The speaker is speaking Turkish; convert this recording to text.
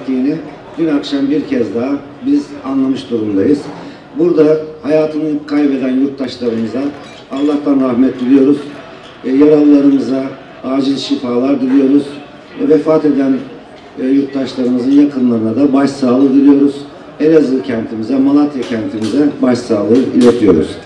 gerektiğini dün akşam bir kez daha biz anlamış durumdayız. Burada hayatını kaybeden yurttaşlarımıza Allah'tan rahmet diliyoruz. Yaralılarımıza acil şifalar diliyoruz. Vefat eden yurttaşlarımızın yakınlarına da başsağlığı diliyoruz. Elazığ kentimize, Malatya kentimize başsağlığı iletiyoruz.